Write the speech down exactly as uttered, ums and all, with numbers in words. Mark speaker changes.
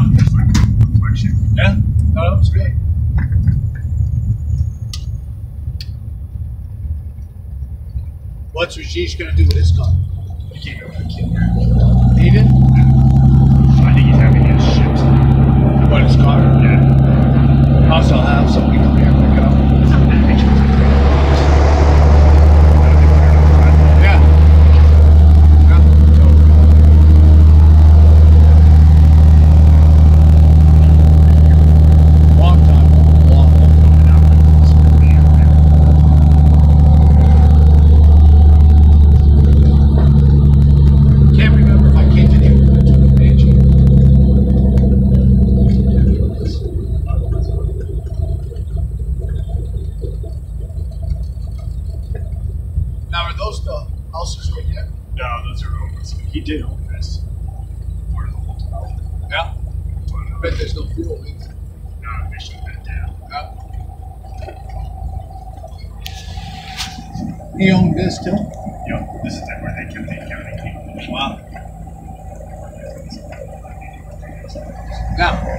Speaker 1: Yeah.
Speaker 2: It's like a reflection.
Speaker 1: Yeah. No, that was great. What's Rajesh gonna do with his car?
Speaker 2: I can't go with the kid.
Speaker 1: He did?
Speaker 2: I think he's having his shit.
Speaker 1: What, his car?
Speaker 2: Yeah.
Speaker 1: Also, I'll have some we come here and pick it up.
Speaker 2: It's not that big.
Speaker 1: Yeah. Long time. Long, long. Can't remember if I came to Newport to the page. Now, are those the houses right here?
Speaker 2: No, those are owners. He did own this. Part of the whole development.
Speaker 1: Yeah.
Speaker 2: But,
Speaker 1: I bet there's no fuel in there.
Speaker 2: no, they shut that down.
Speaker 1: Yeah. He owned this too?
Speaker 2: Yep, this is where they kept the accounting people.
Speaker 1: Wow. Yeah.